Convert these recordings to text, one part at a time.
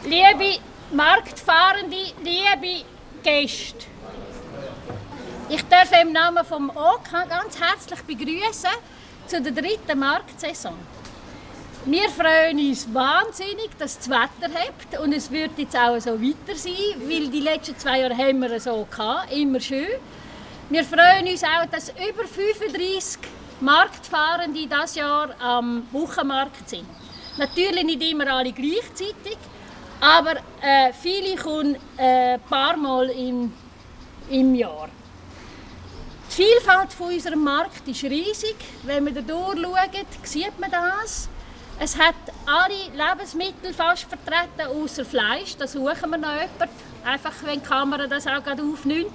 Liebe Marktfahrende, liebe Gäste, ich darf im Namen vom OK ganz herzlich begrüßen zu der 3. Marktsaison. Wir freuen uns wahnsinnig, dass das Wetter hat und es wird jetzt auch so weiter sein, weil die letzten 2 Jahre haben wir so gehabt, immer schön. Wir freuen uns auch, dass über 35 Marktfahrende dieses Jahr am Wochenmarkt sind. Natürlich nicht immer alle gleichzeitig, aber viele kommen ein paar Mal im Jahr. Die Vielfalt von unserem Markt ist riesig. Wenn man da durchschaut, sieht man das. Es hat alle Lebensmittel fast vertreten, außer Fleisch. Da suchen wir noch jemanden, einfach wenn die Kamera das auch gerade aufnimmt.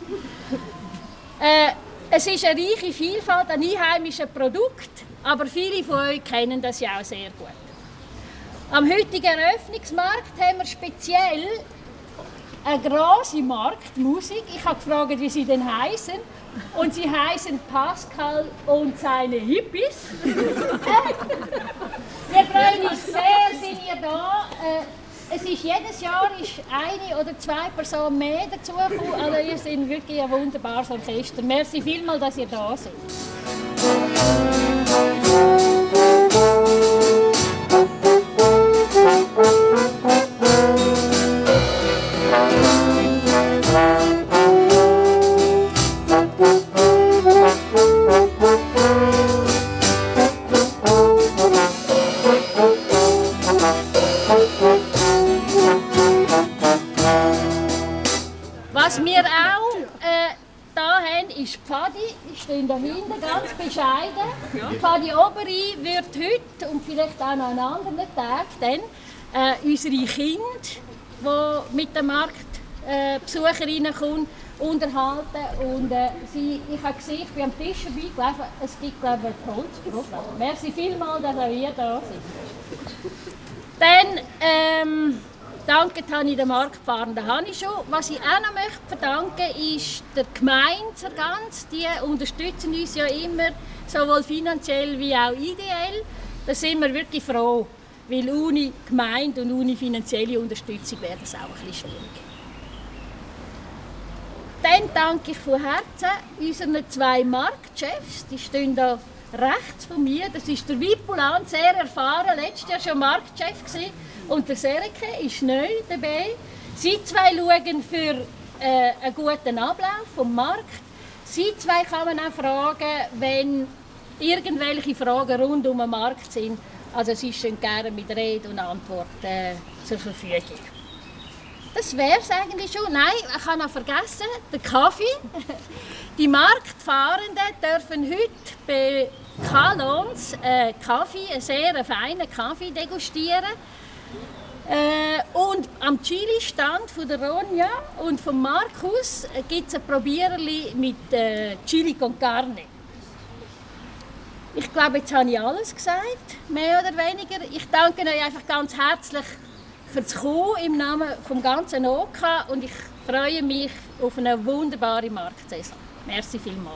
Es ist eine reiche Vielfalt an einheimischen Produkten, aber viele von euch kennen das ja auch sehr gut. Am heutigen Eröffnungsmarkt haben wir speziell eine grosse Marktmusik. Ich habe gefragt, wie sie denn heißen. Und sie heißen Pascal und seine Hippies. Wir freuen uns sehr, sind ihr da. Es ist jedes Jahr eine oder 2 Personen mehr dazugekommen. Also ihr seid wirklich ein wunderbares Orchester. Merci vielmals, dass ihr da seid. Was wir auch da haben, ist Pfadi. Die stehen da hinten, ganz bescheiden. Die Pfadi Oberi wird heute und vielleicht auch noch an anderen Tagen dann, unsere Kinder, die mit den Marktbesucherinnen kommen, unterhalten. Und ich habe gesehen, ich bin am Tisch vorbeigelaufen, es gibt, glaube ich, ein Holzprogramm. Merci vielmals, dass auch ihr da seid. Dann danke habe ich den Marktfahrenden schon. Was ich auch noch möchte verdanken ist der Gemeinde ganz. Die unterstützen uns ja immer, sowohl finanziell wie auch ideell. Da sind wir wirklich froh, weil ohne Gemeinde und ohne finanzielle Unterstützung wäre das auch ein bisschen schwierig. Dann danke ich von Herzen unseren 2 Marktchefs, die stehen da rechts von mir. Das ist der Wipulan, sehr erfahren, letztes Jahr schon Marktchef gewesen. Und der Serike ist neu dabei. Sie 2 schauen für einen guten Ablauf vom Markt. Sie 2 kann man auch fragen, wenn irgendwelche Fragen rund um den Markt sind. Also sie stehen gerne mit Rede und Antwort zur Verfügung. Das wäre es eigentlich schon. Nein, ich habe noch vergessen, den Kaffee. Die Marktfahrenden dürfen heute bei Kalons Kaffee, einen sehr feinen Kaffee degustieren. Und am Chili-Stand von der Ronja und von Markus gibt es ein Probierli mit Chili con Carne. Ich glaube, jetzt habe ich alles gesagt, mehr oder weniger. Ich danke euch einfach ganz herzlich fürs Kommen im Namen des ganzen OK und ich freue mich auf eine wunderbare Marktsaison. Merci vielmals.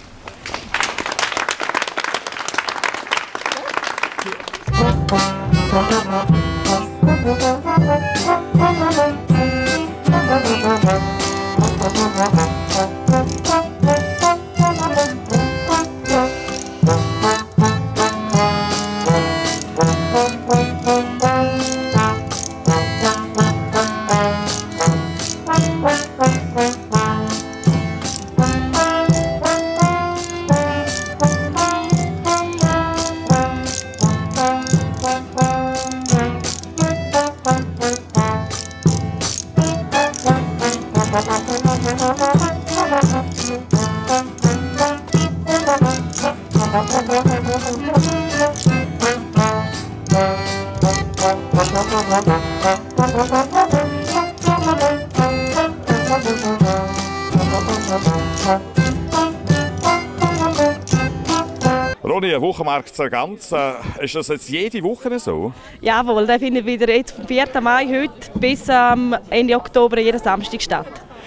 Ronja, Wochenmarkt Sargans, ist das jetzt jede Woche so? Jawohl, der findet wieder jetzt vom 4. Mai heute bis Ende Oktober jeden Samstag statt.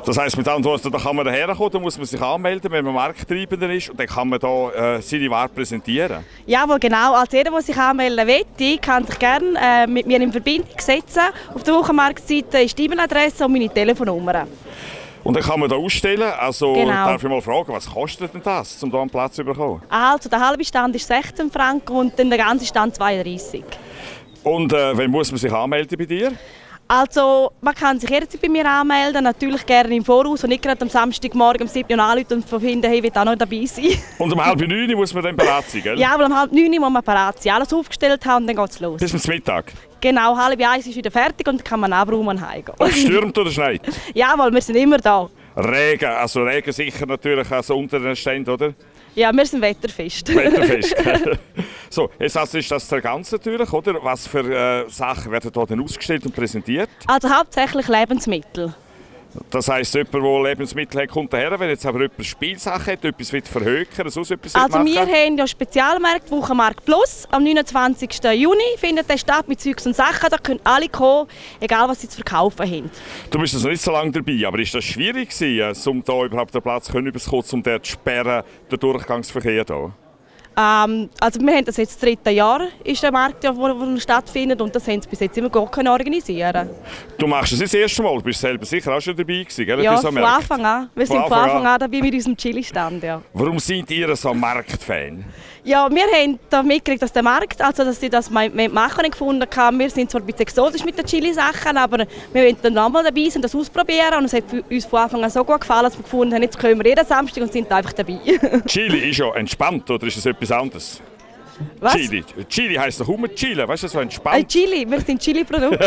Das heisst mit anderen Worten, da kann man herkommen, da muss man sich anmelden, wenn man Markttreibender ist und dann kann man da seine Ware präsentieren. Jawohl, genau. Also jeder, der sich anmelden will, kann sich gerne mit mir in Verbindung setzen. Auf der Wochenmarktseite ist die E-Mail-Adresse und meine Telefonnummer. Und dann kann man da ausstellen. Also Genau. darf ich mal fragen, was kostet denn das, um da einen Platz zu bekommen? Also der halbe Stand ist 16 Franken und dann der ganze Stand 32. Und wann muss man sich anmelden bei dir? Also man kann sich jederzeit bei mir anmelden, natürlich gerne im Voraus und nicht gerade am Samstagmorgen um 7 Uhr anrufen und finden, hey, ich will auch noch dabei sein. Und um 8:30 muss man dann bereit sein, gell? Ja, aber um 8:30 muss man parat sein, alles aufgestellt haben und dann geht es los. Bis zum Mittag. Genau, 12:30 ist wieder fertig und dann kann man abräumen und heimgehen. Ob es stürmt oder schneit? Jawohl, wir sind immer da. Regen, also Regen sicher natürlich also unter den Ständen, oder? Ja, wir sind wetterfest. Wetterfest. So, jetzt also ist das der ganze natürlich, oder? Was für Sachen werden hier denn ausgestellt und präsentiert? Also hauptsächlich Lebensmittel. Das heisst, jemand, der Lebensmittel hat, kommt daher. Wenn jetzt aber jemand Spielsachen hat, etwas verhökern, sonst etwas Also machen. wir haben ja Spezialmarkt Wochenmarkt Plus. Am 29. Juni findet der statt mit Zeugs und Sachen. Da können alle kommen, egal was sie zu verkaufen haben. Du bist also nicht so lange dabei, aber ist das schwierig gewesen, um da überhaupt den Platz zu bekommen, um dort zu sperren, den Durchgangsverkehr hier? Also wir haben das jetzt das 3. Jahr, ist der Markt, ja, wo stattfindet, und das haben sie bis jetzt immer gut organisieren. Du machst es das erste Mal, du bist selber sicher auch schon dabei gewesen, gell? Ja, von Anfang an. Wir sind von Anfang an dabei mit unserem Chili-Stand, ja. Warum seid ihr so ein Marktfan? Ja, wir haben da mitgekriegt, dass der Markt, also dass sie das machen und gefunden haben. Wir sind zwar ein bisschen exotisch mit den Chili-Sachen, aber wir wollen dann nochmal dabei sein, das ausprobieren, und es hat uns von Anfang an so gut gefallen, dass wir gefunden haben, jetzt können wir jeden Samstag und sind einfach dabei. Chili ist ja entspannt, oder ist es etwas anderes? Was? Chili. Chili heisst doch immer chillen, weißt du, so entspannt. Chili, wir sind Chili-Produkt.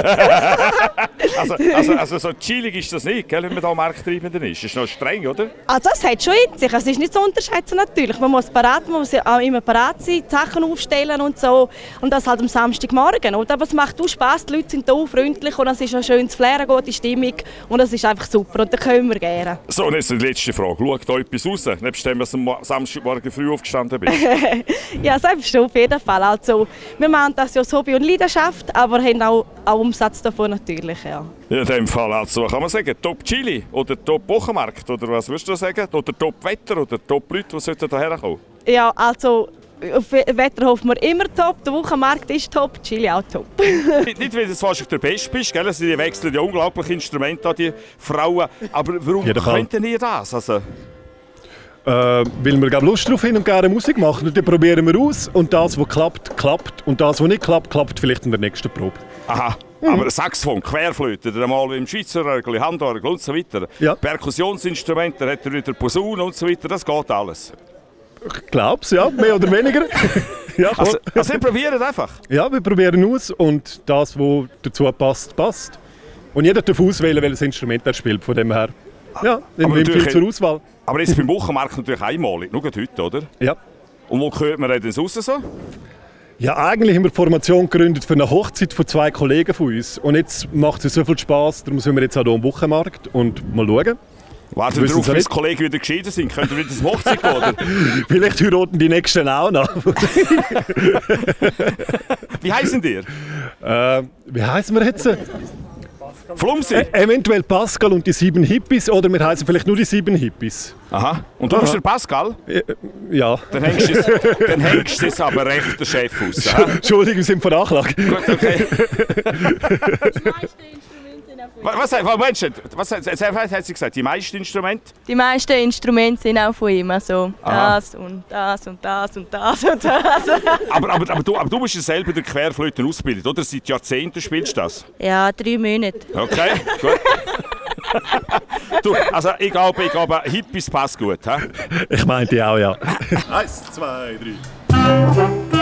Also so chillig ist das nicht, gell, wenn man da Markttreibender ist. Das ist noch streng, oder? Also das hat schon in sich. Es ist nicht zu unterschätzen natürlich. Man muss auch immer parat sein, die Sachen aufstellen und so. Und das halt am Samstagmorgen. Oder? Aber es macht auch Spass, die Leute sind da freundlich und es ist ein schönes Flair, eine gute Stimmung. Und das ist einfach super und das können wir gerne. So, und jetzt die letzte Frage. Schaut da etwas raus, nebst dem, dass du am Samstagmorgen früh aufgestanden bist? Ja, selbst schon, auf jeden Fall. Also, wir machen das ja als Hobby und Leidenschaft, aber haben auch Umsatz davon natürlich. Ja. In dem Fall, also kann man sagen, Top Chili oder Top Wochenmarkt, oder was würdest du sagen? Oder Top Wetter oder Top Leute, die sollten hierher kommen? Ja, also auf Wetter hoffen wir immer top, der Wochenmarkt ist top, Chili auch top. Nicht, weil du wahrscheinlich der Beste bist, gell? Also, die wechseln ja unglaubliche Instrumente an, die Frauen. Aber warum könnten ihr das? Also, weil wir Lust drauf haben und gerne Musik machen. Und dann probieren wir aus. Und das, was klappt, klappt. Und das, was nicht klappt, klappt vielleicht in der nächsten Probe. aha. Aber Saxophon, Querflöte, dann mal im Schweizer Orgel, Handorgel und so weiter. Ja. Perkussionsinstrumente, dann hat er wieder Posaune und so weiter. Das geht alles. Ich glaube es, ja. Mehr oder weniger. Ja, also wir probieren einfach? Ja, wir probieren aus. Und das, was dazu passt, passt. Und jeder darf auswählen, welches Instrument er spielt. Von dem her. Ja, dann nimmt viel zur Auswahl. Aber jetzt beim Wochenmarkt natürlich einmalig, nur heute, oder? Ja. Und wo hört man denn raus so? Ja, eigentlich haben wir die Formation gegründet für eine Hochzeit von 2 Kollegen von uns. Und jetzt macht es so viel Spass, darum sind wir jetzt auch hier am Wochenmarkt und mal schauen. Warten darauf, bis die Kollegen wieder geschieden sind. Könnt ihr wieder ins Hochzeit gehen, oder? Vielleicht heiraten die Nächsten auch noch. Wie heißen ihr? Wie heißen wir jetzt? Flumsi? Eventuell Pascal und die 7 Hippies, oder wir heißen vielleicht nur die 7 Hippies. Aha. Und du bist der Pascal? Ja. Dann hängst du jetzt aber recht der Chef aus. Entschuldigung, wir sind veranlagt. Gut, okay. Was hat sie gesagt? Die meisten Instrumente? Die meisten Instrumente sind auch von ihm. Also das und das und das und das und das. aber du bist ja selber der Querflöten ausgebildet, oder? Seit Jahrzehnten spielst du das? Ja, 3 Monate. Okay, gut. Du, also ich glaube, Hippies passt gut. He? Ich meinte auch, ja. 1, 2, 3.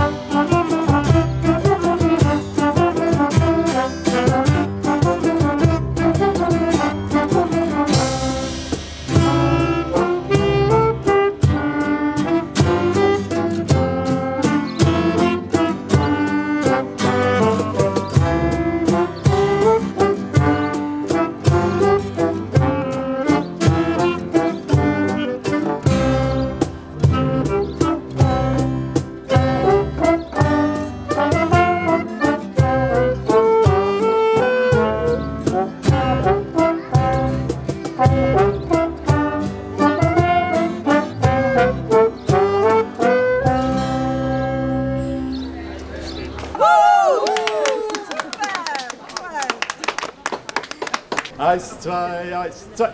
Eins, zwei, eins, zwei.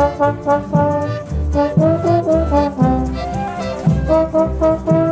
Thank you.